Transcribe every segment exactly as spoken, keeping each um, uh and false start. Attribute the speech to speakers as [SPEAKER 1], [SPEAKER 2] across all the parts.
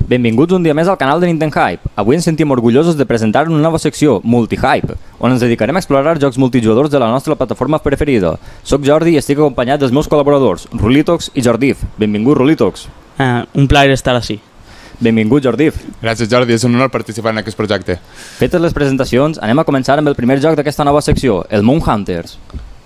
[SPEAKER 1] Benvinguts un dia més al canal de Nintendo Hype. Avui ens sentim orgullosos de presentar una nova secció, Multi-Hype, on ens dedicarem a explorar jocs multijugadors de la nostra plataforma preferida. Soc Jordi i estic acompanyat dels meus col·laboradors, Rulitox i Jordif. Benvingut, Rulitox.
[SPEAKER 2] Uh, un plaer estar així.
[SPEAKER 1] Benvingut, Jordif.
[SPEAKER 3] Gràcies, Jordi, és un honor participar en aquest projecte.
[SPEAKER 1] Fetes les presentacions, anem a començar amb el primer joc d'aquesta nova secció, el Moon Hunters.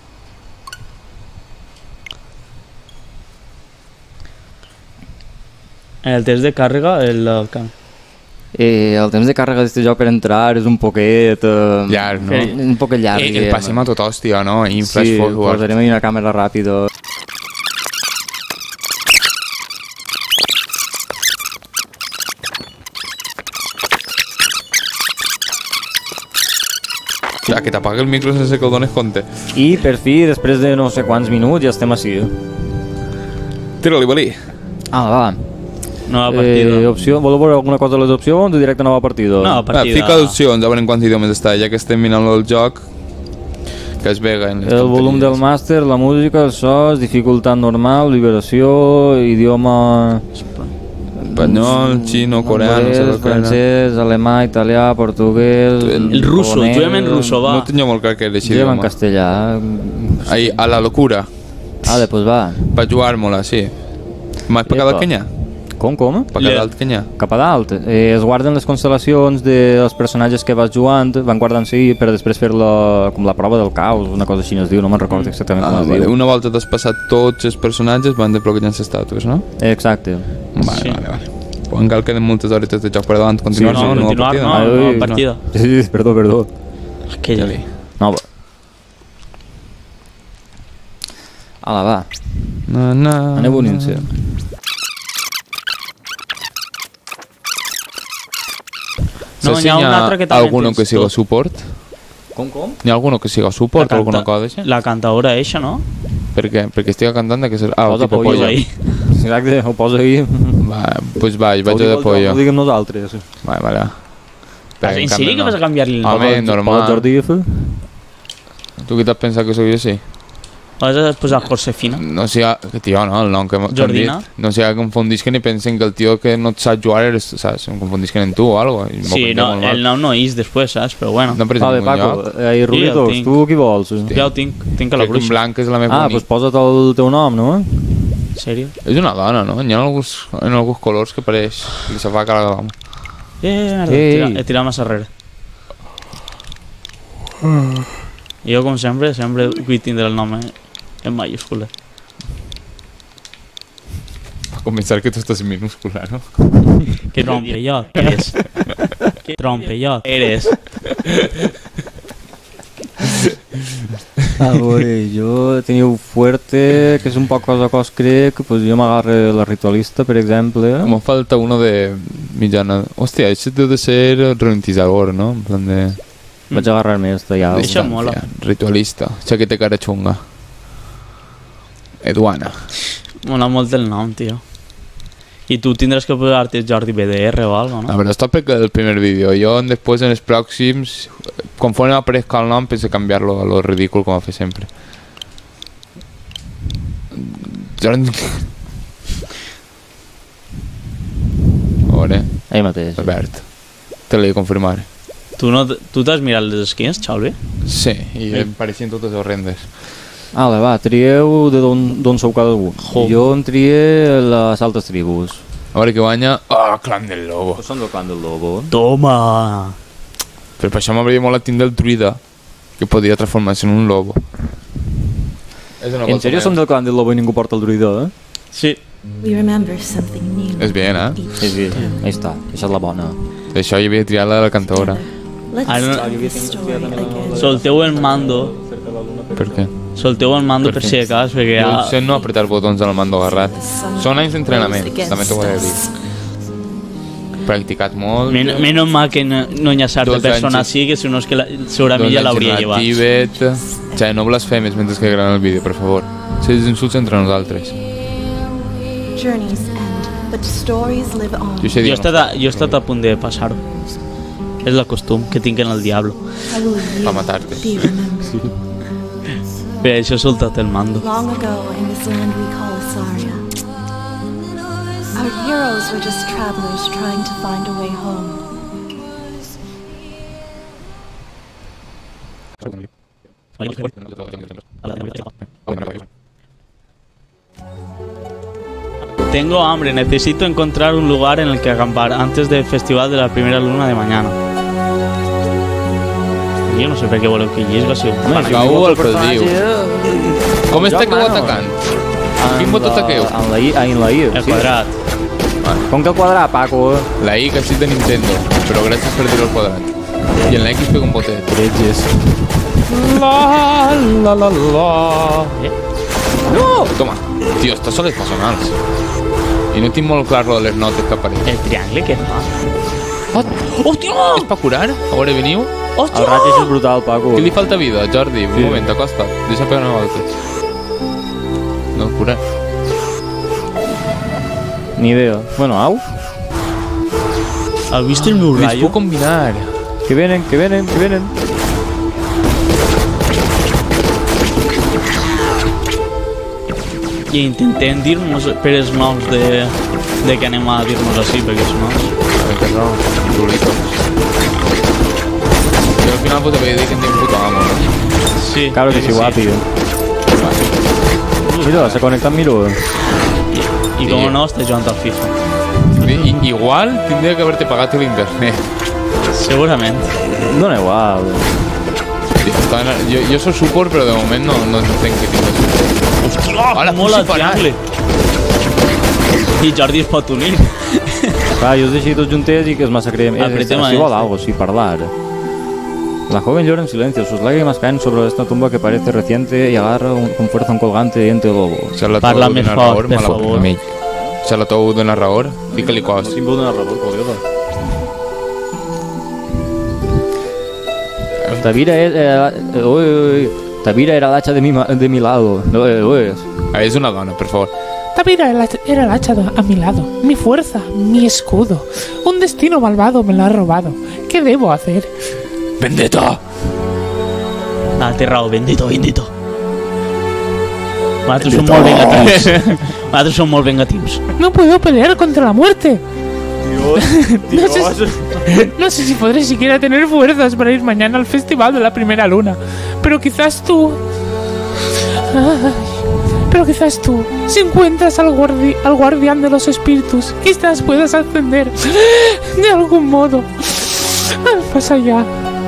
[SPEAKER 2] El temps de càrrega, el...
[SPEAKER 1] Eh, el temps de càrrega d'aquest joc per entrar és un poquet... Eh,
[SPEAKER 3] llarg, no?
[SPEAKER 1] Sí. Un poquet llarg.
[SPEAKER 3] Eh, el passem a tot hòstia, no? I
[SPEAKER 1] sí, posarem ahí una càmera ràpida.
[SPEAKER 3] Ja, que t'apaga el micro sense que el dones compte.
[SPEAKER 1] I per fi, després de no sé quants minuts, ja estem així.
[SPEAKER 3] Tira-li, valí.
[SPEAKER 1] Ah, va.
[SPEAKER 2] Nova partida.
[SPEAKER 1] Eh, opció, voleu veure alguna cosa de les opcions o directe nova partida?
[SPEAKER 2] Nova partida.
[SPEAKER 3] Va, fica opcions, a veure en quants idiomes està, ja que estem mirant el joc, que es vega en les
[SPEAKER 1] el volum del màster, la música, els sos, dificultat normal, liberació, idioma...
[SPEAKER 3] Espanyol, xino, coreano,
[SPEAKER 1] anglès,
[SPEAKER 3] no sé
[SPEAKER 1] francès, alemà, italià, portuguès...
[SPEAKER 3] El,
[SPEAKER 2] el russo, juguem en russo, va.
[SPEAKER 3] No tenia molt clar que era així
[SPEAKER 1] juguem
[SPEAKER 3] idioma.
[SPEAKER 1] en castellà.
[SPEAKER 3] Ahí, a la locura.
[SPEAKER 1] Ah, pues va.
[SPEAKER 3] Per jugar-me-la, sí. M'has pagat el canyà?
[SPEAKER 1] Com, com?
[SPEAKER 3] Pagat el canyà?
[SPEAKER 1] Cap a dalt. Eh, es guarden les constel·lacions dels personatges que vas jugant, van guardant-se per després fer la, com la prova del caos, una cosa així es diu, no me'n recordo exactament
[SPEAKER 3] ah,
[SPEAKER 1] com es
[SPEAKER 3] vale.
[SPEAKER 1] diu.
[SPEAKER 3] Una volta t'has passat tots els personatges, van desbloquejant les estàtues, no?
[SPEAKER 1] Exacte.
[SPEAKER 3] Vale,
[SPEAKER 2] sí.
[SPEAKER 3] vale, vale. Encara queden moltes hores de joc per davant. Continuar,
[SPEAKER 2] sí, no,
[SPEAKER 3] no,
[SPEAKER 2] continuar,
[SPEAKER 3] partida,
[SPEAKER 2] no,
[SPEAKER 3] no,
[SPEAKER 2] no,
[SPEAKER 3] no,
[SPEAKER 2] partida.
[SPEAKER 1] Sí, perdó, perdó.
[SPEAKER 2] Aquella.
[SPEAKER 1] Nova. Ala, va.
[SPEAKER 3] Na, na,
[SPEAKER 1] Aneu unint-se.
[SPEAKER 2] No, hi ha un altre que també
[SPEAKER 3] alguno
[SPEAKER 2] tens
[SPEAKER 3] que siga
[SPEAKER 2] tot.
[SPEAKER 3] suport?
[SPEAKER 1] Com, com?
[SPEAKER 3] Hi ha alguno que siga suport o alguna cosa així?
[SPEAKER 2] La cantadora eixa, no?
[SPEAKER 3] Per què? Perquè estic cantant de que... Ser... Ah,
[SPEAKER 1] Posa
[SPEAKER 3] tipo
[SPEAKER 1] pollo
[SPEAKER 3] pollo.
[SPEAKER 2] ahí.
[SPEAKER 1] Exacte, ho posa ahí.
[SPEAKER 3] Va, pues va, vaig de pollo.
[SPEAKER 1] Ho diguem nosaltres.
[SPEAKER 3] Vale, vale.
[SPEAKER 2] Vas, en sèrio que vas a canviar-li el
[SPEAKER 3] Home,
[SPEAKER 2] nom?
[SPEAKER 3] normal.
[SPEAKER 1] Jordi F.
[SPEAKER 3] Tu què t'has pensat que soc jo així?
[SPEAKER 2] Vas a posar Josefina?
[SPEAKER 3] No sigui... Que tio, no, el nom que m'ha
[SPEAKER 2] Jordina?
[SPEAKER 3] dit. No sigui que confondisquen i pensen que el tio que no et sap jugar eres, saps? Em confondisquen en tu o algo. I m'ho
[SPEAKER 2] Sí,
[SPEAKER 3] pensé
[SPEAKER 2] no,
[SPEAKER 3] molt mal.
[SPEAKER 2] el nom no és després, saps? Però bueno.
[SPEAKER 3] No, per
[SPEAKER 1] Vale,
[SPEAKER 3] exemple,
[SPEAKER 1] Paco,
[SPEAKER 3] lloc.
[SPEAKER 1] eh, i Rulitos,
[SPEAKER 2] tinc.
[SPEAKER 1] tu qui vols?
[SPEAKER 2] Ja ho tinc, tinc a la
[SPEAKER 3] Crec que en
[SPEAKER 2] bruixa.
[SPEAKER 3] blanc és la més
[SPEAKER 1] Ah,
[SPEAKER 3] bonica.
[SPEAKER 1] doncs posa't el teu nom, no?
[SPEAKER 2] En sèrio?
[SPEAKER 3] És una dona, no? Hi ha alguns, en alguns colors que pareix que se fa cara de dona.
[SPEAKER 2] Eh, merda,
[SPEAKER 1] Ei.
[SPEAKER 2] tira, he tirat massa arrere. Jo, com sempre, sempre vull tindre el nom en, en mayúscula.
[SPEAKER 3] A començar que tu estàs en minúscula, no?
[SPEAKER 2] Que trompellot eres. Que trompellot eres.
[SPEAKER 1] A veure, jo teniu Fuerte, que és un poc cosa cos crec, pues jo m'agarre la Ritualista, per exemple.
[SPEAKER 3] Me falta uno de mitjana... Hòstia, això deu de ser ralentizador, no? En plan de...
[SPEAKER 1] Vaig agarrar-me esta ja.
[SPEAKER 2] Això mola.
[SPEAKER 3] Ritualista, això que té cara xunga. Eduana.
[SPEAKER 2] Mola molt el nom, tio. I tu tindràs que posar-te Jordi B D R o algo,
[SPEAKER 3] A
[SPEAKER 2] no?
[SPEAKER 3] veure, està perquè el primer vídeo. Jo després en els pròxims, conforme aparezca el nom, penso canviar-lo a lo ridícul com a fer sempre. Jordi... A veure,
[SPEAKER 1] Ahí mateix.
[SPEAKER 3] Albert, te l'he de confirmar.
[SPEAKER 2] Tu no tu t'has mirat les skins, Xalvi?
[SPEAKER 3] Sí, i em pareixien totes horrendes.
[SPEAKER 1] Ala, va, trieu de d'on sou cada un.
[SPEAKER 2] Jo.
[SPEAKER 1] Jo en trié les altres tribus.
[SPEAKER 3] A veure què guanya... Ah, oh, Clan del Lobo.
[SPEAKER 1] Pues són del clan del lobo.
[SPEAKER 2] Toma!
[SPEAKER 3] Però per això m'hauria molt tindre el druida, que podria transformar-se en un lobo. És una
[SPEAKER 1] En sèrio són del clan del lobo i ningú porta el druida, eh?
[SPEAKER 2] Sí.
[SPEAKER 4] We remember something new.
[SPEAKER 3] És bien, eh?
[SPEAKER 1] Sí, sí, ahí està. Això és la bona.
[SPEAKER 3] D'això hi havia triat la de la cantadora.
[SPEAKER 4] Let's
[SPEAKER 2] I don't-
[SPEAKER 4] tell the story again.
[SPEAKER 2] Solteu el mando.
[SPEAKER 3] Per què?
[SPEAKER 2] Solteu el mando per si de cas, perquè
[SPEAKER 3] Jo
[SPEAKER 2] ja...
[SPEAKER 3] sé no apretar botons en el mando agarrat. Són anys d'entrenament, també t'ho he de dir. Practicat molt.
[SPEAKER 2] Men menos mal que no, no hi ha certa
[SPEAKER 3] Dos
[SPEAKER 2] persona
[SPEAKER 3] anys-
[SPEAKER 2] així, que si no és que la, segurament ja l'hauria llevat.
[SPEAKER 3] Tíbet... Ja, no blasfemes mentre que graven el vídeo, per favor. Si els insults entre nosaltres.
[SPEAKER 4] Journeys end, but stories live on.
[SPEAKER 3] Jo sé
[SPEAKER 2] Jo he
[SPEAKER 3] dir...
[SPEAKER 2] estat a, jo he estat a punt de passar-ho. És la costum que tinc en el Diablo.
[SPEAKER 4] How will you
[SPEAKER 3] Pa matarte.
[SPEAKER 4] be remembered?
[SPEAKER 2] Per això he soltat el mando.
[SPEAKER 4] Long ago in this land we call Asaria, Our heroes were just travelers trying to find a way home.
[SPEAKER 2] Tengo hambre, necesito encontrar un lugar en el que acampar antes del festival de la primera luna de mañana. Jo no sé per què voleu que llisga si ho fan.
[SPEAKER 3] Cau el que diu. Com està que ho atacant? Quin botó taqueu?
[SPEAKER 1] En la I, en la I.
[SPEAKER 2] El quadrat.
[SPEAKER 1] Com que el quadrat, Paco?
[SPEAKER 3] La I que sí de Nintendo, però gràcies per dir el quadrat. I en la X pega un botet.
[SPEAKER 1] Heretges.
[SPEAKER 3] La, la, la, la.
[SPEAKER 2] No!
[SPEAKER 3] Toma. Tio, estos són les personals. I no tinc molt clar lo de les notes que apareixen.
[SPEAKER 2] El triangle què fa?
[SPEAKER 3] Hòstia! És per curar? A veure, veniu?
[SPEAKER 2] Hòstia!
[SPEAKER 1] El raig és brutal, Paco.
[SPEAKER 3] Què li falta vida, Jordi? Un
[SPEAKER 1] Sí.
[SPEAKER 3] moment, acosta. Deixa pegar una volta. No, cura.
[SPEAKER 1] Ni idea. Bueno, au.
[SPEAKER 2] ¿Has visto el meu
[SPEAKER 3] Les
[SPEAKER 2] rayo?
[SPEAKER 3] puc combinar.
[SPEAKER 1] Que venen, que venen, que venen.
[SPEAKER 2] I intentem dir-nos per els noms de, de que anem a dir-nos així, perquè si no...
[SPEAKER 3] Perdón, Rulitos. Yo al final pues te voy a decir que tiene un puto amo, ¿no?
[SPEAKER 2] Sí,
[SPEAKER 1] Claro que sí, guapi. Mira, se conectan miro.
[SPEAKER 2] I, i com
[SPEAKER 3] Sí.
[SPEAKER 2] no, estàs jugant al FIFA.
[SPEAKER 3] I, igual tendría que haberte pagado el internet.
[SPEAKER 2] Segurament.
[SPEAKER 1] Dona igual.
[SPEAKER 3] Está en la- Yo, yo soy support, pero de momento no, no entenc que tinc support.
[SPEAKER 2] Hòstia,
[SPEAKER 3] Hola,
[SPEAKER 2] mola el
[SPEAKER 3] puc separar.
[SPEAKER 2] triangle. I Jordi es pot unir.
[SPEAKER 1] Clar, jo us deixo tots juntés i que es massacrem. Eh,
[SPEAKER 2] Apretem a
[SPEAKER 1] así igual
[SPEAKER 2] este.
[SPEAKER 1] algo, sí, parlar. La joven llora en silencio, sus lágrimas caen sobre esta tumba que parece reciente y agarra un- con fuerza un colgante diente de lobo.
[SPEAKER 3] Se la
[SPEAKER 2] Parla
[SPEAKER 3] de
[SPEAKER 2] més
[SPEAKER 3] narrador,
[SPEAKER 2] fort, per
[SPEAKER 3] me la
[SPEAKER 2] favor.
[SPEAKER 3] amic. Se la tou de narrador, fica-li cos.
[SPEAKER 1] Símbol de narrador, colega. Tavira es... Eh, eh, uy, uy, Tavira era el hacha de mi, ma- de mi lado. No, eh, uy.
[SPEAKER 3] Ah, és una dona, per favor.
[SPEAKER 5] Tavira era el hacha- era el hacha a mi lado, mi fuerza, mi escudo. Un destino malvado me lo ha robado. ¿Qué debo hacer?
[SPEAKER 3] Vendetta!
[SPEAKER 2] Ah, té raó, bendito, bendito. Nosaltres som molt vengatius. Nosaltres som molt vengatius.
[SPEAKER 5] No puedo pelear contra la muerte. no, sé si, no sé si podré siquiera tener fuerzas para ir mañana al festival de la primera luna. Pero quizás tú... Ay, pero quizás tú, si encuentras al, guardi- al guardián de los espíritus, quizás puedas ascender de algún modo al más allá.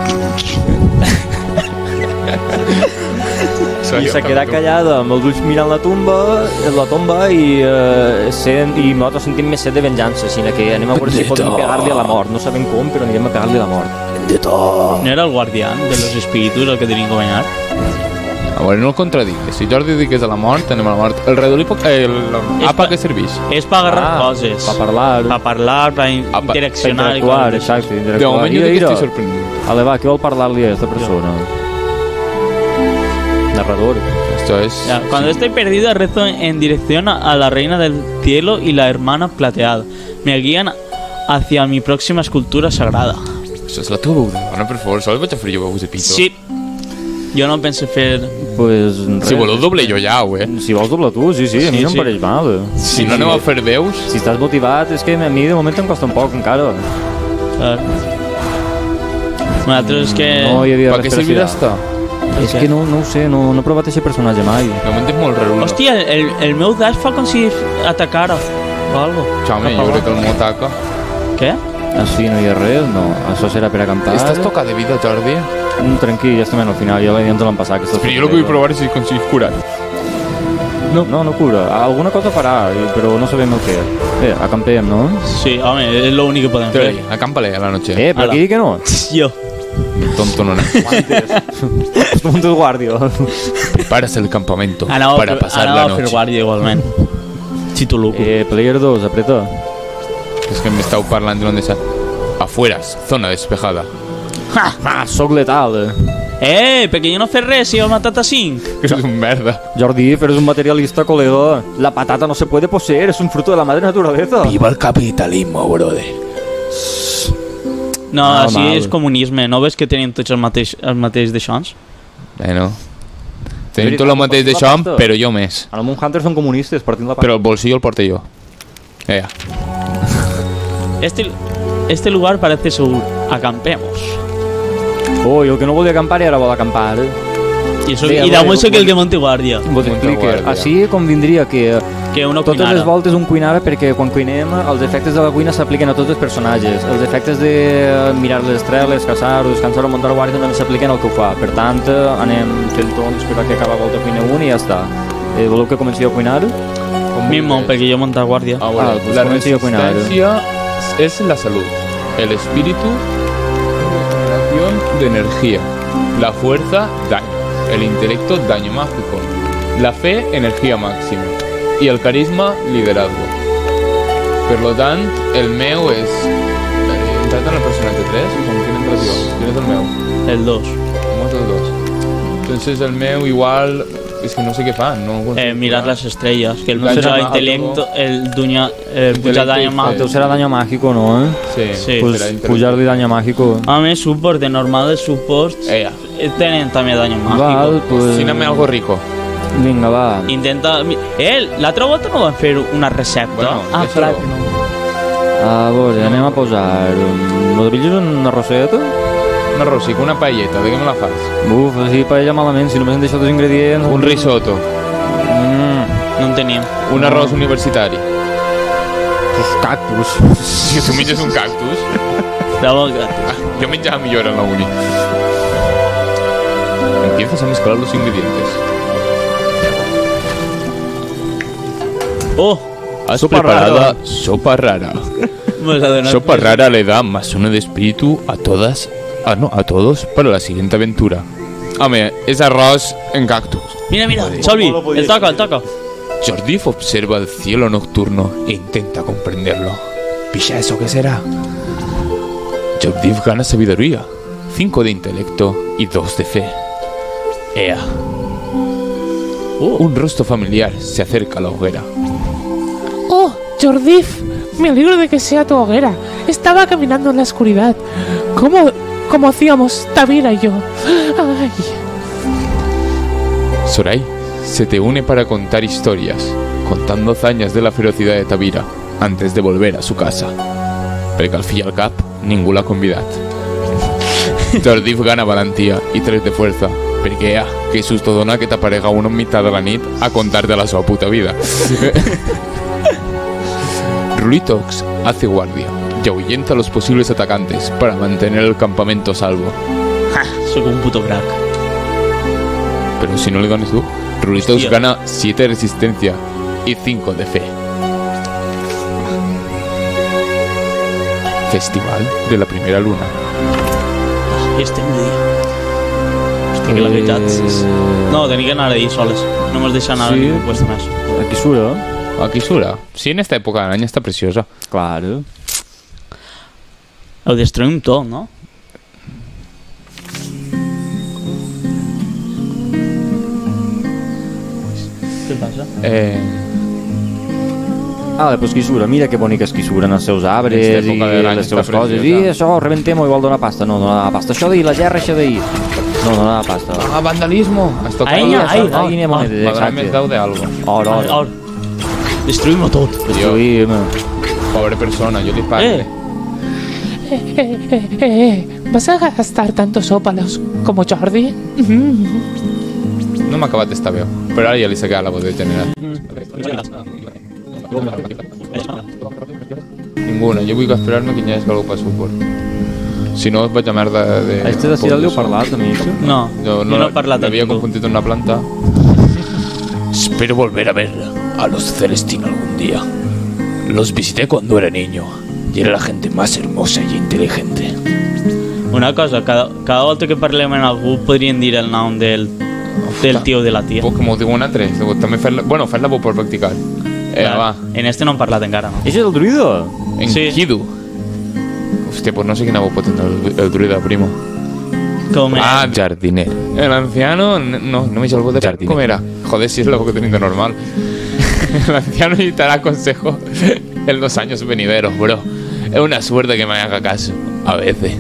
[SPEAKER 1] I se queda callada amb els ulls mirant la tumba, la tomba i, eh, sent, i nosaltres sentim més set de venjança, així que anem a veure si podem pegar-li a la mort. No sabem com, però anirem a pegar-li a la mort.
[SPEAKER 2] No era el guardián de los espíritus el que tenim que guanyar?
[SPEAKER 3] A veure, no el contradigues. Si Jordi diu que és a la mort, anem a la mort. El redolí poc... Eh, el,
[SPEAKER 2] És
[SPEAKER 3] apa
[SPEAKER 2] pa-
[SPEAKER 3] que serveix?
[SPEAKER 2] És per agarrar
[SPEAKER 1] Ah,
[SPEAKER 2] coses.
[SPEAKER 1] pa parlar.
[SPEAKER 2] Per parlar, per in-
[SPEAKER 3] Ah, pa-
[SPEAKER 1] Per
[SPEAKER 2] interaccionar. i
[SPEAKER 1] interactuar,
[SPEAKER 2] coses així.
[SPEAKER 1] exacte.
[SPEAKER 3] De
[SPEAKER 1] Interactuar.
[SPEAKER 3] moment jo
[SPEAKER 1] Mira,
[SPEAKER 3] dic que
[SPEAKER 1] mira.
[SPEAKER 3] estic sorprendit.
[SPEAKER 1] Ale, va, què vol parlar-li a aquesta persona? Narrador.
[SPEAKER 3] Esto es...
[SPEAKER 2] Ya, cuando estoy perdido rezo en dirección a la reina del cielo y la hermana plateada. Me guían hacia mi próxima escultura sagrada.
[SPEAKER 3] Això és la teva veu de dona, per favor. Sols vaig a fer jo veus de pito.
[SPEAKER 2] Sí. Jo no pense fer...
[SPEAKER 1] Pues, res.
[SPEAKER 3] Si voleu doble jo ja, eh?
[SPEAKER 1] Si vols doblar tu, sí, sí, a mi
[SPEAKER 2] Sí,
[SPEAKER 1] no em
[SPEAKER 2] sí.
[SPEAKER 1] pareix mal.
[SPEAKER 3] Si no anem a fer veus...
[SPEAKER 1] Si estàs motivat, és que a mi de moment em costa un poc encara.
[SPEAKER 2] Eh, Nosaltres és que...
[SPEAKER 1] No hi havia
[SPEAKER 3] Per què
[SPEAKER 1] res per
[SPEAKER 3] servirà
[SPEAKER 1] fiar.
[SPEAKER 3] esta?
[SPEAKER 1] És que no, no ho sé, no, no he provat aquest personatge mai.
[SPEAKER 3] De moment és molt rerulo.
[SPEAKER 2] Hòstia, el, el meu dash fa com si atacara o algo.
[SPEAKER 3] Xame, jo crec que el meu ataca.
[SPEAKER 2] Què?
[SPEAKER 1] Així no hi ha res, no. Això serà per acampar.
[SPEAKER 3] Estàs tocat de vida, Jordi?
[SPEAKER 1] Mm, tranquil, ja estem al final, ja ens l'han passat. Aquesta
[SPEAKER 3] Però jo el que vull provar és si consigo curar.
[SPEAKER 1] No, no, no cura. Alguna cosa farà, però no sabem el què. Eh, acampem, no?
[SPEAKER 2] Sí, home, és l'únic que podem fer.
[SPEAKER 3] Teori, acámpale a la noche.
[SPEAKER 1] Eh, però
[SPEAKER 2] Ala.
[SPEAKER 1] qui diu que no?
[SPEAKER 2] Jo.
[SPEAKER 3] Tonto no.
[SPEAKER 1] Punto de guàrdia.
[SPEAKER 3] Preparas el campamento
[SPEAKER 2] Anava,
[SPEAKER 3] para pasar la
[SPEAKER 2] anava a fer
[SPEAKER 3] noche.
[SPEAKER 2] guàrdia igualment. Tituluco.
[SPEAKER 1] Eh, player dos, apreta.
[SPEAKER 3] És que m'estàu parlant d'on de ser. Afueras, zona despejada.
[SPEAKER 1] Ah, soc letal. Eh.
[SPEAKER 2] Eh, perquè jo no he fet res si he matat a cinc.
[SPEAKER 3] Que és un merda.
[SPEAKER 1] Jordi, eres un materialista, colega. La patata no se puede poseer, es un fruto de la madre naturaleza.
[SPEAKER 3] Viva el capitalismo, brother.
[SPEAKER 2] No,
[SPEAKER 1] Ah,
[SPEAKER 2] així
[SPEAKER 1] mal.
[SPEAKER 2] és comunisme. No ves que tenim tots el mateix, el mateix d'aixòns?
[SPEAKER 3] Bueno. Tenim
[SPEAKER 1] Veritat,
[SPEAKER 3] tot el mateix
[SPEAKER 1] compartim la
[SPEAKER 3] d'això,
[SPEAKER 1] pasta.
[SPEAKER 3] però jo més.
[SPEAKER 1] A la Moonhunter són comunistes, partint la
[SPEAKER 3] Però el bolsillo el porto jo. Ea.
[SPEAKER 2] Este, este lugar parece seguro. Acampemos.
[SPEAKER 1] Oh, i el que no volia acampar i ara vol acampar.
[SPEAKER 2] Y, eso,
[SPEAKER 1] Sí,
[SPEAKER 2] y
[SPEAKER 1] a
[SPEAKER 2] da
[SPEAKER 1] veure,
[SPEAKER 2] mucho que el
[SPEAKER 1] vol-
[SPEAKER 2] de Monteguardia.
[SPEAKER 1] Vos explique.
[SPEAKER 3] Guàrdia.
[SPEAKER 1] Així convindria que
[SPEAKER 2] Que uno
[SPEAKER 1] totes
[SPEAKER 2] cuinara.
[SPEAKER 1] les voltes un cuinara perquè quan cuinem els efectes de la cuina s'apliquen a tots els personatges. Els efectes de mirar les estreles, caçar o descansar o muntar guàrdia també s'apliquen al que ho fa. Per tant, eh, anem fent torns per a que cada volta cuine un i ja està. Eh, voleu que comenci a cuinar?
[SPEAKER 2] Mismo, porque yo monta guardia.
[SPEAKER 3] Ahora,
[SPEAKER 1] Ah, pues
[SPEAKER 3] la
[SPEAKER 1] comenci a cuinar.
[SPEAKER 3] resistencia es la salud, el espíritu, regeneración de energía, la fuerza, daño, el intelecto, daño mágico, la fe, energía máxima y el carisma, liderazgo. Per lo tant, el meu és... He entrat en el personatge tres? ¿Con quién entras yo? ¿Quién es el meu?
[SPEAKER 2] El dos.
[SPEAKER 3] ¿Cómo es el dos? Entonces el meu igual... Es que no sé qué fan, no consigo
[SPEAKER 2] Eh, mirar
[SPEAKER 3] jugar.
[SPEAKER 2] las estrellas. Que el
[SPEAKER 3] Daño
[SPEAKER 2] puja
[SPEAKER 3] mágico.
[SPEAKER 2] intelecto, el duña, el puja
[SPEAKER 3] Intelecto
[SPEAKER 2] daño
[SPEAKER 3] y
[SPEAKER 1] El
[SPEAKER 2] mágico.
[SPEAKER 1] teu serà daño mágico, no? Eh?
[SPEAKER 3] Sí,
[SPEAKER 2] Sí.
[SPEAKER 1] Pues
[SPEAKER 3] serà intelecto.
[SPEAKER 1] pujar-li daño mágico.
[SPEAKER 2] A mí support de normal de support
[SPEAKER 3] Ella.
[SPEAKER 2] eh, tienen también daño mágico.
[SPEAKER 1] Val, pues...
[SPEAKER 3] Cocíname algo rico.
[SPEAKER 1] Vinga, va.
[SPEAKER 2] Intenta... mi- Eh, l'altra volta no van fer una recepta.
[SPEAKER 3] Bueno,
[SPEAKER 2] ah,
[SPEAKER 3] deixa-ho.
[SPEAKER 2] clar que no.
[SPEAKER 1] A veure, anem a posar... No te pilles una roseta?
[SPEAKER 3] Un arròs, una paelleta, de què me la fas?
[SPEAKER 1] Uf, així paella malament, si només hem deixat els ingredients...
[SPEAKER 3] Un risotto,
[SPEAKER 1] Mm,
[SPEAKER 2] No en teníem.
[SPEAKER 3] un arròs universitari.
[SPEAKER 1] els cactus.
[SPEAKER 3] Si tu menges un cactus,
[SPEAKER 2] Estava que...
[SPEAKER 3] jo menjava millor en la uni. Empiezas a mezclar los ingredientes.
[SPEAKER 2] Oh,
[SPEAKER 3] Has
[SPEAKER 1] Sopa
[SPEAKER 3] preparado
[SPEAKER 1] rara.
[SPEAKER 3] sopa rara.
[SPEAKER 2] me la donaste.
[SPEAKER 3] Sopa rara le da más uno de espíritu a todas, ah, no, a todos para la siguiente aventura. Home, es arroz en cactus.
[SPEAKER 2] Mira, mira, Xavi, el toca, el toca.
[SPEAKER 3] Jordif observa el cielo nocturno e intenta comprenderlo. ¿Picha eso qué será? Jordif gana sabiduría, cinco de intelecto y dos de fe. Ea. Un rostro familiar se acerca a la hoguera.
[SPEAKER 5] Oh, Jordif, me alegro de que sea tu hoguera. Estaba caminando en la oscuridad. ¿Cómo, cómo hacíamos Tavira y yo? Ay.
[SPEAKER 3] Sorai se te une para contar historias, contando hazañas de la ferocidad de Tavira antes de volver a su casa. Perquè al fi i al cap ningú l'ha convidat. Jordif gana valentia i tres de fuerza, perquè ja, que susto dona que t'aparega uno en mitad de la nit a contar-te la seva puta vida. Rulitox hace guardia y ahuyenta a los posibles atacantes para mantener el campamento a salvo.
[SPEAKER 2] Ja, soy un puto crack.
[SPEAKER 3] Pero si no le ganes tú, Rulitox
[SPEAKER 2] Hostia.
[SPEAKER 3] gana siete de resistencia y cinco de fe. Festival de la primera luna.
[SPEAKER 2] I estem de dia. Hòstia, que la veritat... és- No, tenia que anar a dir soles. No mos deixa anar
[SPEAKER 1] Sí.
[SPEAKER 2] a ningú puesto més.
[SPEAKER 1] Aquí surt, eh?
[SPEAKER 3] Aquí sura. Sí, en esta época del año está preciosa.
[SPEAKER 1] Claro.
[SPEAKER 2] Ho destruïm tot, no? Què passa?
[SPEAKER 3] Eh,
[SPEAKER 1] Ah, pues quissura, mira que bonic és quissura en els seus arbres
[SPEAKER 3] Aquesta
[SPEAKER 1] i
[SPEAKER 3] època de l'any
[SPEAKER 1] les seves
[SPEAKER 3] està
[SPEAKER 1] coses.
[SPEAKER 3] preciosa.
[SPEAKER 1] I això, rebentem-ho, igual donar pasta. No, donar pasta. Això d'ahir, la gerra, això d'ahir. No, donar pasta.
[SPEAKER 3] ah, vandalismo. Has tocado.
[SPEAKER 2] Ai,
[SPEAKER 1] Ahí,
[SPEAKER 2] ai,
[SPEAKER 1] ahí,
[SPEAKER 2] ai,
[SPEAKER 1] ahí anem
[SPEAKER 2] ai.
[SPEAKER 1] a meter,
[SPEAKER 3] M'agrada
[SPEAKER 1] exacte.
[SPEAKER 3] més deu de algo.
[SPEAKER 1] Or, or.
[SPEAKER 2] Or. Destruïm-ho tot.
[SPEAKER 1] Destruïm.
[SPEAKER 3] Pobre persona, yo le pago.
[SPEAKER 2] Eh.
[SPEAKER 5] Eh, eh, eh, eh, ¿vas a gastar tantos ópalos como Jordi? Mm.
[SPEAKER 3] No m'ha acabat d'estar bé, però ara ja li s'ha la voz de general. Ninguna, jo vull esperar-me que hi hagi algú per suport. Si no, vaig a merda de...
[SPEAKER 1] Este de Ciral li heu parlat, amics?
[SPEAKER 2] No,
[SPEAKER 3] Jo
[SPEAKER 2] jo no he parlat amb
[SPEAKER 3] M'havia
[SPEAKER 2] ningú.
[SPEAKER 3] confundit en una planta.
[SPEAKER 6] Espero volver a ver a los Celestín algún día. Los visité cuando era niño y era la gente más hermosa y inteligente.
[SPEAKER 2] Una cosa, cada, cada volta que parlem amb algú podrien dir el nom del, del tio o de la tia.
[SPEAKER 3] Pues com ho diu un altre, també fer-la... Bueno, fer-la por practicar. Eh,
[SPEAKER 2] Clar,
[SPEAKER 3] va.
[SPEAKER 2] En este no hem parlat encara, no?
[SPEAKER 1] Això és el druida?
[SPEAKER 3] En
[SPEAKER 2] Sí.
[SPEAKER 3] Kidu. Hòstia, pues no sé quina voz pot tenir el, el druida, primo.
[SPEAKER 2] Com
[SPEAKER 3] Ah,
[SPEAKER 2] és?
[SPEAKER 3] jardiner. El anciano, no, no me hizo algo de
[SPEAKER 6] Jardiner.
[SPEAKER 3] ¿Cómo era? Joder, si es lo que teniendo normal. El anciano y te dará consejo en los años venideros, bro. Es una suerte que me haga caso, a veces.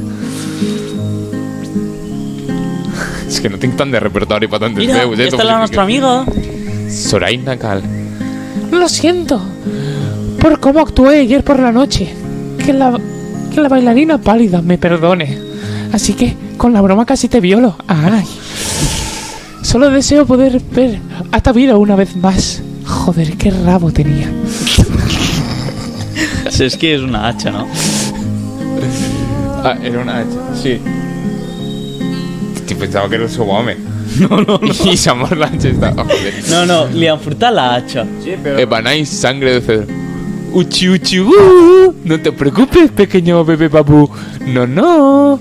[SPEAKER 3] Es que no tengo tan de repertorio para tantos
[SPEAKER 2] Mira,
[SPEAKER 3] veus, eh?
[SPEAKER 2] esta és la nostra amiga.
[SPEAKER 3] Sorai Nakal.
[SPEAKER 5] Lo siento, por cómo actué ayer por la noche. Que la, que la bailarina pálida me perdone. Así que con la broma casi te violo. Ay. Solo deseo poder ver a Tavira una vez más. Joder, qué rabo tenía.
[SPEAKER 2] Es que es una hacha, ¿no?
[SPEAKER 3] Ah, era una hacha, sí. Hòstia, pensava que era el seu home.
[SPEAKER 2] No, no, no.
[SPEAKER 3] I s'ha mort l'hacha. Està... Oh, joder.
[SPEAKER 2] No, no, li han furtat la hacha.
[SPEAKER 1] Sí, però...
[SPEAKER 3] Ebanay sangre de cedro. Uchi, uchi, uh, no te preocupes, pequeño bebé babu. No, no.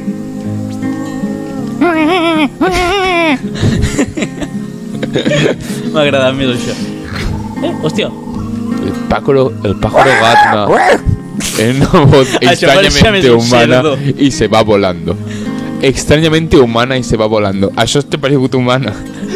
[SPEAKER 2] M'ha agradat més això. Eh, hòstia.
[SPEAKER 3] El pájaro, el pájaro Gatna en una voz
[SPEAKER 2] Això pareixia
[SPEAKER 3] extrañamente
[SPEAKER 2] més un
[SPEAKER 3] humana
[SPEAKER 2] cerdo.
[SPEAKER 3] y se va volando. Extrañamente humana y se va volando. Això te paregut humana?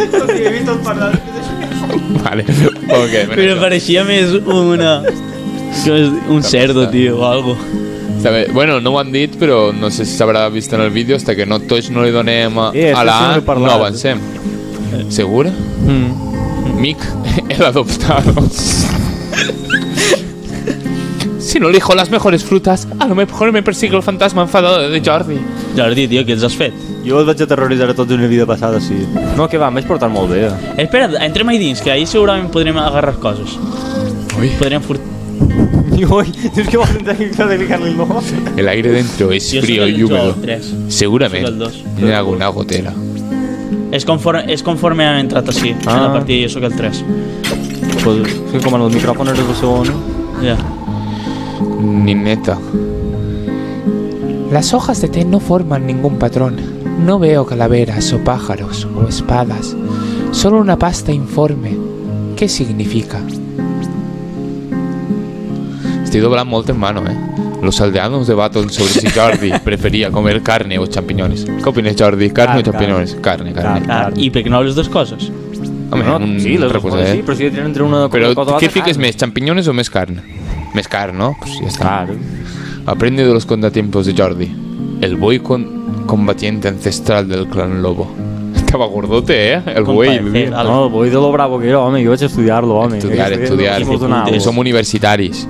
[SPEAKER 3] Vale, ok.
[SPEAKER 2] Però pareixia més una... un cerdo, tio, o algo.
[SPEAKER 3] Sabe, bueno, no ho han dit, però no sé si s'haurà vist en el vídeo, hasta que no tots no li donem a,
[SPEAKER 1] Eh,
[SPEAKER 3] a la
[SPEAKER 1] esto sí
[SPEAKER 3] A,
[SPEAKER 1] no he parlat.
[SPEAKER 3] no avancem. ¿Segura?
[SPEAKER 2] Mm.
[SPEAKER 3] Mick, el adoptado. Si no elijo las mejores frutas, a lo mejor me persigue el fantasma enfadado de Jordi.
[SPEAKER 2] Jordi, tio, què els has fet?
[SPEAKER 1] Jo els vaig aterroritzar a tots en una vida passada, sí. No, que va, em vaig portar molt bé.
[SPEAKER 2] Eh, espera't, entrem ahí dins, que ahí segurament podrem agarrar coses.
[SPEAKER 3] Uy,
[SPEAKER 2] Podríem furtar...
[SPEAKER 1] I oi, dius que vols intentar dedicar-li el nom?
[SPEAKER 3] el aire dentro es
[SPEAKER 2] Jo
[SPEAKER 3] frío
[SPEAKER 2] soc el
[SPEAKER 3] y húmedo.
[SPEAKER 2] tres. Soc el
[SPEAKER 3] Seguramente
[SPEAKER 2] dos.
[SPEAKER 3] me hago una gotera.
[SPEAKER 2] És conforme, és conforme hem entrat així, ah. en la partida, jo sóc el tres.
[SPEAKER 1] Pues, sí, com en el micròfon eres el segon.
[SPEAKER 2] Ja.
[SPEAKER 3] Ni neta.
[SPEAKER 5] Las hojas de té no forman ningún patrón. No veo calaveras o pájaros o espadas. Solo una pasta informe. ¿Qué significa?
[SPEAKER 3] Estoy doblando molt en mano, eh. Los aldeanos debaten sobre si Jordi prefería comer carne o champiñones. ¿Qué opinas, Jordi? ¿Carne
[SPEAKER 1] Carne,
[SPEAKER 3] o champiñones? Carne, carne.
[SPEAKER 2] Ah, I per què no les dues coses?
[SPEAKER 3] Home,
[SPEAKER 1] No,
[SPEAKER 3] un
[SPEAKER 1] sí, les dues
[SPEAKER 3] reposet.
[SPEAKER 1] coses sí, però si he de triar entre una
[SPEAKER 3] Però
[SPEAKER 1] cosa o
[SPEAKER 3] què
[SPEAKER 1] l'altra,
[SPEAKER 3] fiques
[SPEAKER 1] carn.
[SPEAKER 3] més, champiñones o més carn? Més carn, ¿no? Pues ya está.
[SPEAKER 1] Claro.
[SPEAKER 3] Aprende de los contratiempos de Jordi. El buey con combatiente ancestral del clan lobo. Estaba gordote, eh? El buey.
[SPEAKER 2] Compadecer, algo.
[SPEAKER 1] No, voy de lo bravo que era, home, jo vaig estudiar-lo, home.
[SPEAKER 3] Estudiar,
[SPEAKER 1] Vaig
[SPEAKER 3] estudiar.
[SPEAKER 1] Hemos donado.
[SPEAKER 3] Que som universitaris.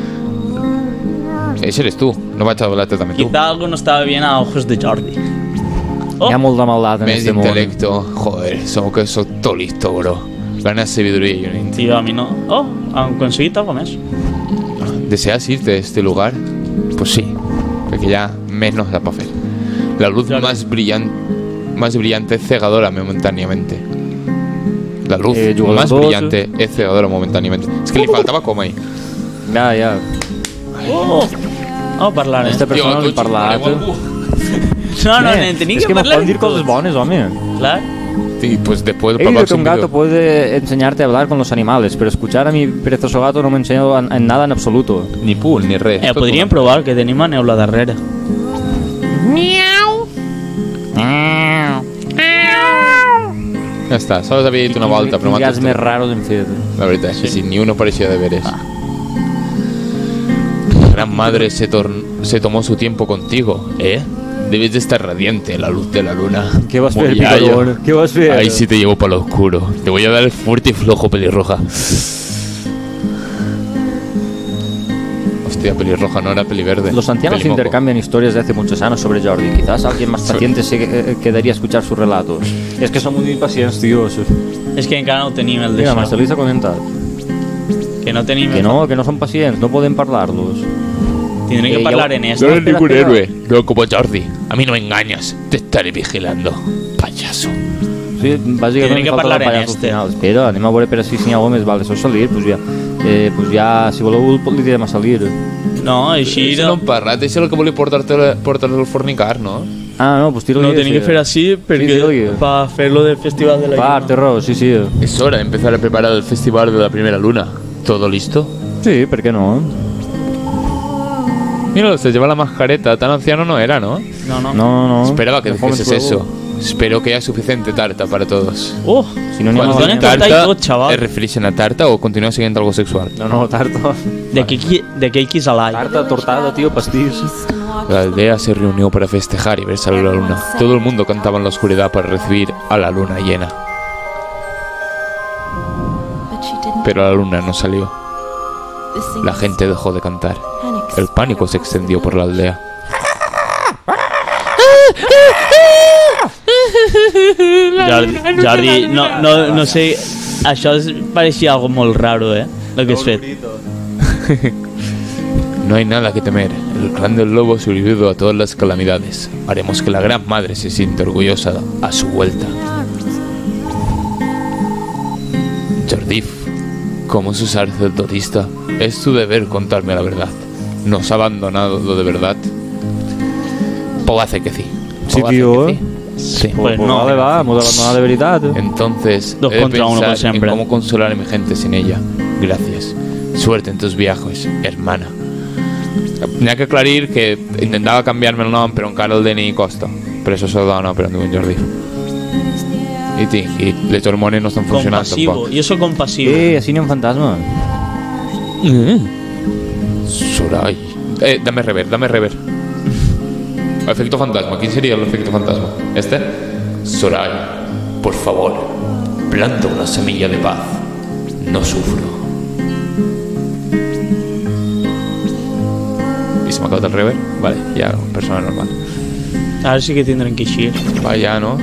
[SPEAKER 3] Ese eres tú. No vaig a doblar-te també tu.
[SPEAKER 2] Quizá algo no estaba bien a ojos de Jordi. Oh,
[SPEAKER 1] Hi ha molta maldat en
[SPEAKER 3] Més
[SPEAKER 1] este món.
[SPEAKER 3] intelecto. Joder, som que soc todo listo, bro. Ganas sabiduría y un intento.
[SPEAKER 2] tío, a mí no. Oh, han conseguit algo més.
[SPEAKER 3] ¿Deseas irte de este lugar? Pues sí, porque ya menos da para hacer. La luz
[SPEAKER 2] Claro.
[SPEAKER 3] más brillante, más brillante es cegadora momentáneamente. La luz
[SPEAKER 1] Eh, jugador
[SPEAKER 3] más
[SPEAKER 1] dos.
[SPEAKER 3] brillante es cegadora momentáneamente. Es que le faltaba coma ahí.
[SPEAKER 1] Ja, ja.
[SPEAKER 2] Oh, oh parlar, eh?
[SPEAKER 1] Esta persona li parlat.
[SPEAKER 2] No, no,
[SPEAKER 1] Eh,
[SPEAKER 2] no, tenim
[SPEAKER 1] és
[SPEAKER 2] que
[SPEAKER 1] que me
[SPEAKER 2] parlar
[SPEAKER 1] poden dir
[SPEAKER 2] tots.
[SPEAKER 1] coses bones, home.
[SPEAKER 2] Clar.
[SPEAKER 3] Y pues después
[SPEAKER 1] He
[SPEAKER 3] para
[SPEAKER 1] oído que un gato puede enseñarte a hablar con los animales, pero escuchar a mi perezoso gato no me enseña en, en nada en absoluto.
[SPEAKER 3] ni pool ni res.
[SPEAKER 2] Eh,
[SPEAKER 3] Tot
[SPEAKER 2] podríem
[SPEAKER 3] una-
[SPEAKER 2] provar, que tenim a Neula darrere.
[SPEAKER 3] Ja està, sols havia dit una volta, però
[SPEAKER 1] Quins
[SPEAKER 3] m'ha
[SPEAKER 1] gats més raros hem fet.
[SPEAKER 3] La veritat és que sí, ni uno parecía de veres. La gran madre se, torn- se tomó su tiempo contigo, ¿eh? Debes de estar radiante a la luz de la luna.
[SPEAKER 1] Què vas fer,
[SPEAKER 3] Muy gallo.
[SPEAKER 1] picador? Què vas fer?
[SPEAKER 3] Ahí sí te llevo para lo oscuro. Te voy a dar el fuerte y flojo, pelirroja. Hostia, pelirroja no era peliverde.
[SPEAKER 1] Los ancianos
[SPEAKER 3] Pelimoco.
[SPEAKER 1] intercambian historias de hace muchos años sobre Jordi. Quizás alguien más paciente se eh, quedaría a escuchar sus relatos. Es que son muy impacients, tío.
[SPEAKER 2] És que encara no tenim el
[SPEAKER 1] Mira,
[SPEAKER 2] d'això.
[SPEAKER 1] Marcelí s'ha comentat.
[SPEAKER 2] Que no tenim...
[SPEAKER 1] Que no, que no són pacients, no podem parlar-los.
[SPEAKER 2] Tindrem
[SPEAKER 1] Eh,
[SPEAKER 2] que parlar
[SPEAKER 1] jo-
[SPEAKER 2] en
[SPEAKER 3] No
[SPEAKER 2] esto.
[SPEAKER 3] eres
[SPEAKER 1] espera,
[SPEAKER 3] ningún
[SPEAKER 1] espera.
[SPEAKER 3] héroe, no como Jordi. A mí no me engañas, te estaré vigilando, payaso.
[SPEAKER 1] Sí,
[SPEAKER 2] Tindrem
[SPEAKER 1] bàsicament
[SPEAKER 2] que
[SPEAKER 1] falta
[SPEAKER 2] parlar
[SPEAKER 1] el
[SPEAKER 2] en
[SPEAKER 1] pallasso al
[SPEAKER 2] este.
[SPEAKER 1] final. Espera, anem a veure per si si hi ha homes. Vale, això salir, pues ja. Eh, pues ja, si voleu, li direm a salir.
[SPEAKER 2] No, així
[SPEAKER 3] Això
[SPEAKER 2] no.
[SPEAKER 3] no hem parlat, això és el que volia portar-te portar al fornicar, no?
[SPEAKER 1] Ah, no, pues tira-li.
[SPEAKER 2] No tenim que fer així perquè
[SPEAKER 1] tira-li.
[SPEAKER 2] para fer lo del festival de la
[SPEAKER 1] Va,
[SPEAKER 2] lluna.
[SPEAKER 1] té raó, sí, sí.
[SPEAKER 3] Es hora de empezar a preparar el festival de la primera luna. ¿Todo listo?
[SPEAKER 1] Sí, per què no?
[SPEAKER 3] Mira, se lleva la mascareta, tan anciano no era, ¿no?
[SPEAKER 2] No, no.
[SPEAKER 1] No, no.
[SPEAKER 3] Esperaba que
[SPEAKER 1] De joven
[SPEAKER 3] dijeses
[SPEAKER 1] fuego.
[SPEAKER 3] eso. Espero que haya suficiente tarta para todos.
[SPEAKER 2] Oh,
[SPEAKER 1] Si no n'hi
[SPEAKER 2] Quan
[SPEAKER 1] ha...
[SPEAKER 2] donen tarta i tot, xaval.
[SPEAKER 3] ¿es referís a tarta o continúa siguiendo algo sexual?
[SPEAKER 1] No, no, tarta.
[SPEAKER 2] de que, de que X a l'any.
[SPEAKER 1] Tarta, tortada, tío, pastís.
[SPEAKER 3] La aldea se reunió para festejar y ver salir la luna. Todo el mundo cantaba en la oscuridad para recibir a la luna llena.
[SPEAKER 4] But she didn't.
[SPEAKER 3] Pero la luna no salió. La gente dejó de cantar. El pánico se extendió por la aldea.
[SPEAKER 2] Jordi, Jordi no, no, no sé, això es pareixia algo molt raro, eh, lo que has fet.
[SPEAKER 3] No hay nada que temer. El clan del lobo sobrevivió a todas las calamidades. Haremos que la gran madre se sienta orgullosa a su vuelta. Jordif, como su sacerdotista, es tu deber contarme la verdad. ¿Nos ha abandonado lo de verdad? Puedo hacer que sí.
[SPEAKER 1] Sí,
[SPEAKER 3] Puedo hacer
[SPEAKER 1] tío.
[SPEAKER 3] que sí. Sí.
[SPEAKER 2] Pues
[SPEAKER 1] Pues
[SPEAKER 2] no.
[SPEAKER 1] vale, va, m'ho abandonar de veritat.
[SPEAKER 3] Entonces,
[SPEAKER 2] Dos
[SPEAKER 3] he de
[SPEAKER 2] contra uno,
[SPEAKER 3] pensar
[SPEAKER 2] por siempre.
[SPEAKER 3] en cómo consolar a mi gente sin ella. Gracias. Suerte en tus viajes, hermana. N'hi ha que aclarir que intentava canviar-me el nom, però encara el D N I costa. Per això soc dona, però em diuen Jordi. I, tinc, i les hormones no estan funcionant
[SPEAKER 2] Compassivo,
[SPEAKER 3] tampoc.
[SPEAKER 2] jo sóc compassivo.
[SPEAKER 1] Eh, així n'hi ha un fantasma.
[SPEAKER 3] Sorai. Eh, dame rever, dame rever. Efecto fantasma, ¿quién sería el efecto fantasma? ¿Este? Sorai, por favor, planta una semilla de paz. No sufro. ¿Y se me acaba el rever? Vale, ya, persona normal.
[SPEAKER 2] Ara sí que tindrem que eixir.
[SPEAKER 3] Vaya, ¿no?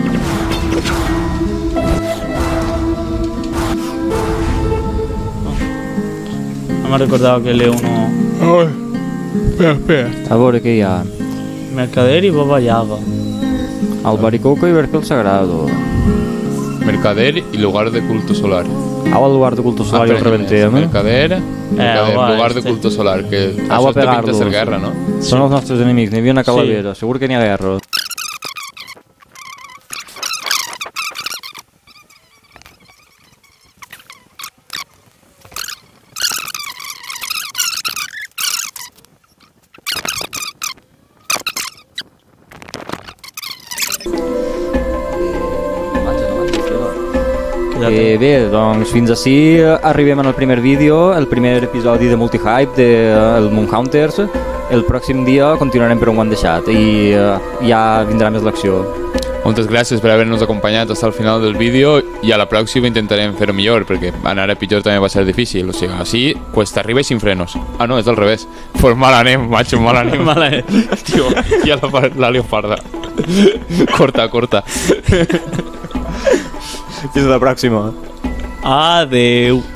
[SPEAKER 2] No me recordava que L uno...
[SPEAKER 3] Espera, espera.
[SPEAKER 1] A veure què hi ha.
[SPEAKER 2] Mercader y Baba Yaga.
[SPEAKER 1] Albaricoco i Berkel Sagrado.
[SPEAKER 3] Mercader y lugar de culto solar.
[SPEAKER 1] Agua al lugar de culto solar i el rebentem.
[SPEAKER 3] Mercader, mercader
[SPEAKER 2] guai,
[SPEAKER 3] lugar de
[SPEAKER 2] este.
[SPEAKER 3] culto solar. Que
[SPEAKER 1] Agua
[SPEAKER 3] això té pinta de
[SPEAKER 1] pegar-los.
[SPEAKER 3] ser guerra, no?
[SPEAKER 1] Són els nostres enemics, n'hi havia una calavera, segur que n'hi ha guerra. Eh, bé, doncs fins ací arribem en el primer vídeo, el primer episodi de Multihype del Moonhunters. El pròxim dia continuarem per on ho han deixat i eh, ja vindrà més l'acció.
[SPEAKER 3] Moltes gràcies per haver-nos acompanyat fins al final del vídeo i a la pròxima intentarem fer-ho millor perquè anar a pitjor també va ser difícil, o sigui, així cuesta arriba i sin frenos. Ah no, és al revés. Pues mal anem, macho, mal anem.
[SPEAKER 2] Mal anem.
[SPEAKER 3] Tio, ja la, la leoparda. Corta, corta.
[SPEAKER 1] Fins la pròxima.
[SPEAKER 2] Adeu.